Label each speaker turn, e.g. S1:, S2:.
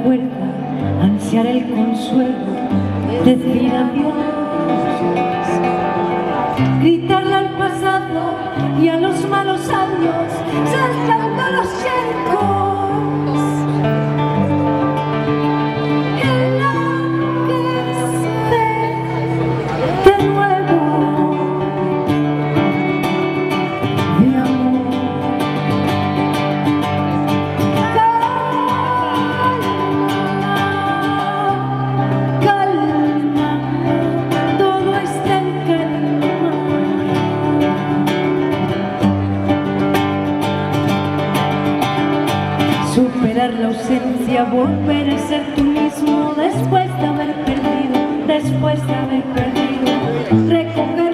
S1: recuerda ansiar el consuelo, decir adiós, gritarle al pasado y a los malos años, saltando los charcos. Superar la ausencia, volver a ser tú mismo después de haber perdido, recoger